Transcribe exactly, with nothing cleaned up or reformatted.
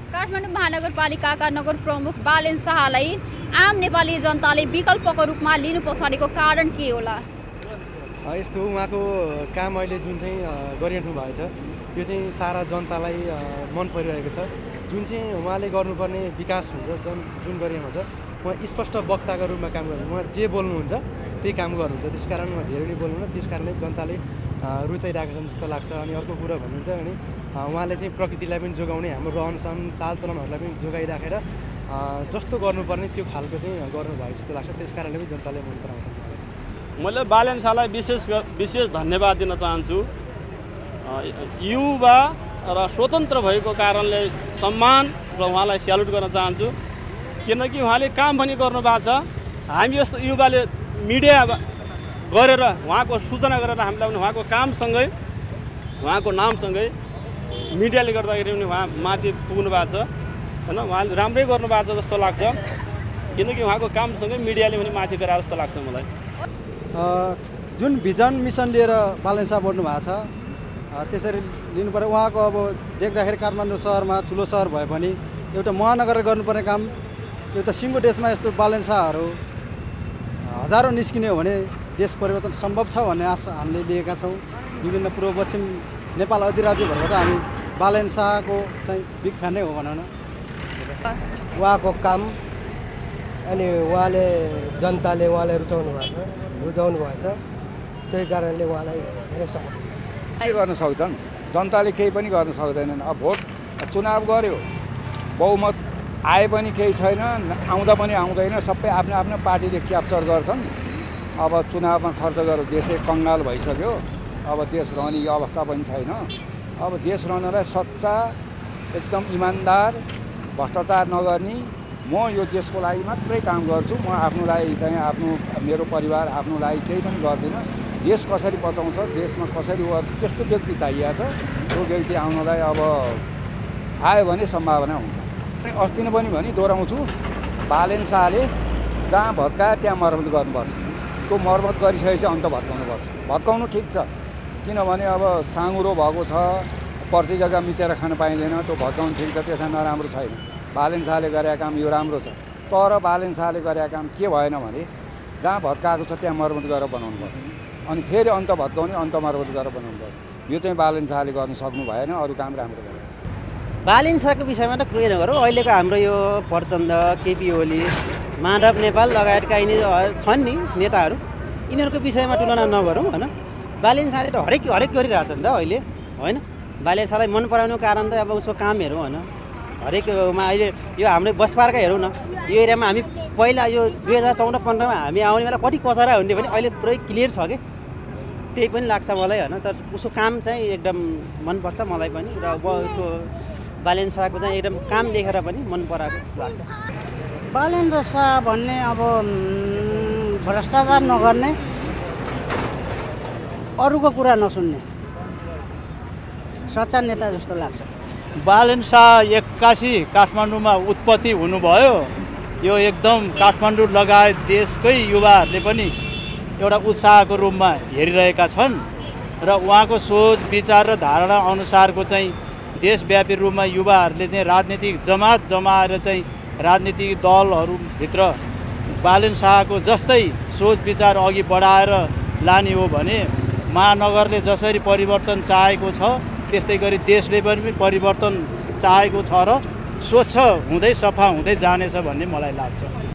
काठमाडौँ महानगरपालिकाका नगर प्रमुख बालेन शाहलाई आम नेपाली जनताले विकल्पको रूपमा लिनु पछाडिको कारण के होला? यस्तो उहाँको काम अहिले जुन चाहिँ गरिरहनु भएको छ यो चाहिँ सारा जनतालाई मन परिरहेको छ। जुन चाहिँ उहाँले गर्नुपर्ने विकास हुन्छ जुन जुन गरिरहेको छ उहाँ स्पष्ट वक्ताको रूपमा काम गर्नुहुन्छ। उहाँ जे बोल्नुहुन्छ त्यही काम गर्नुहुन्छ। त्यसकारण उहाँ धेरै नै बोल्नुहुन्न, त्यस कारणले जनताले रुचाइरहेको छन् जस्तो लाग्छ। अनि अर्को कुरा भन्नुहुन्छ भने उहाँले चाहिँ प्रकृतिलाई पनि जोगाउने, हाम्रो रहनसहन चालचलनहरूलाई पनि जोगाइराखेर जस्तो गर्नुपर्ने त्यो खालको चाहिँ गर्नुभएको जस्तो लाग्छ। त्यस कारणले पनि जनताले मन पराउँछ। मैले बालेन शाहलाई विशेष विशेष धन्यवाद दिन चाहन्छु। युवा र स्वतन्त्र भएको कारणले सम्मान र उहाँलाई स्यालुट गर्न चाहन्छु। किनकि उहाँले काम पनि गर्नुभएको छ। हामी जस्तो युवाले मिडिया गरेर उहाँको सूचना गरेर हामीलाई पनि उहाँको कामसँगै उहाँको नामसँगै मिडियाले गर्दाखेरि पनि उहाँ माथि पुग्नु भएको छ होइन। उहाँले राम्रै गर्नुभएको छ जस्तो लाग्छ। किनकि उहाँको कामसँगै मिडियाले पनि माथि गराएको जस्तो लाग्छ मलाई। जुन भिजन मिसन लिएर बालेन शाह बढ्नु भएको छ त्यसरी लिनु पर्यो। उहाँको अब देख्दाखेरि काठमाडौँ सहरमा ठुलो सहर भए पनि एउटा महानगर गर्नुपर्ने काम एउटा सिङ्गो देशमा यस्तो बालेन शाहहरू हजारौँ निस्किने हो भने देश परिवर्तन सम्भव छ भन्ने आशा हामीले लिएका छौँ। विभिन्न पूर्व पश्चिम नेपाल अधिराज्यहरूबाट हामी बालेन शाहको चाहिँ बिग फ्यान नै हो भनौँ न। उहाँको काम अनि उहाँले जनताले उहाँलाई रुचाउनु भएको छ रुचाउनु भएको छ त्यही कारणले उहाँलाई धेरै सपोर्ट के गर्न सक्छन्। जनताले केही पनि गर्न सक्दैनन्। अब भोट चुनाव गर्यो, बहुमत आए पनि केही छैन, आउँदा पनि आउँदैन। सबै आफ्नो आफ्नो पार्टीले क्याप्चर गर्छन्। अब चुनावमा खर्च गरेर देशै कङ्गाल भइसक्यो। अब देश रहने अवस्था पनि छैन। अब देश रहनलाई सच्चा एकदम इमान्दार भ्रष्टाचार नगर्ने म यो देशको लागि मात्रै काम गर्छु, म आफ्नो लागि चाहिँ आफ्नो मेरो परिवार आफ्नो लागि केही पनि गर्दिनँ। देश कसरी बचाउँछ, देशमा कसरी त्यस्तो व्यक्ति चाहिएको छ। त्यो व्यक्ति आउनलाई अब आयो भने सम्भावना हुन्छ। अस्ति नै पनि भनी दोहोऱ्याउँछु, बालेन शाहले जहाँ भत्कायो त्यहाँ मर्मत गर्नुपर्छ। त्यो मर्मत गरिसकेपछि अन्त भत्काउनुपर्छ। भत्काउनु ठिक छ किनभने अब साँगुरो भएको छ, प्रति जग्गा मिचेर खान पाइँदैन। त्यो भत्काउनु ठिक छ, त्यसमा नराम्रो छैन। बालेन शाहले गरेका काम यो राम्रो छ। तर बालेन शाहले गरेका काम के भएन भने जहाँ भत्काएको छ त्यहाँ मर्मत गरेर बनाउनु पर्छ। अनि फेरि अन्त भत्काउने अन्त मर्मत गरेर बनाउनु पर्छ। यो चाहिँ बालेन शाहले गर्न सक्नु भएन। अरू काम राम्रो गरेको छ। बालेन शाहको विषयमा त कुरै नगरौँ। अहिलेको हाम्रो यो प्रचण्ड, केपी ओली, माधव नेपाल लगायतका यिनी छन् नि नेताहरू, यिनीहरूको विषयमा तुलना नगरौँ होइन। बालेन शाहले त हरेक हरेक गरिरहेछ नि त अहिले होइन। बालेन शाहलाई मन पराउनुको कारण त अब उसको काम हेरौँ होइन। हरेकमा अहिले यो हाम्रो बसपार्का हेरौँ न, यो एरियामा हामी पहिला यो दुई हजार चौध पन्ध्रमा हामी आउने बेला कति कचरा हुन्थ्यो भने अहिले पुरै क्लियर छ कि त्यही पनि लाग्छ मलाई होइन। तर उसको काम चाहिँ एकदम मनपर्छ मलाई पनि र उसको बालेन शाहको चाहिँ एकदम काम देखेर पनि मन पराएको जस्तो लाग्छ। बालेन शाह भन्ने अब भ्रष्टाचार नगर्ने, अरूको कुरा नसुन्ने सच्चा नेता जस्तो लाग्छ। बालेन शाह एक्कासी काठमाडौँमा उत्पत्ति हुनुभयो। यो एकदम काठमाडौँ लगायत देशकै युवाहरूले पनि एउटा उत्साहको रूपमा हेरिरहेका छन् र उहाँको सोच विचार र धारणा अनुसारको चाहिँ देशव्यापी रूपमा युवाहरूले चाहिँ राजनीतिक जमात जमाएर चाहिँ राजनीतिक दलहरूभित्र बालेन शाहको जस्तै सोच विचार अघि बढाएर लाने हो भने महानगरले जसरी परिवर्तन चाहेको छ त्यस्तै गरी देशले पनि परिवर्तन चाहेको छ र स्वच्छ हुँदै सफा हुँदै जानेछ भन्ने मलाई लाग्छ।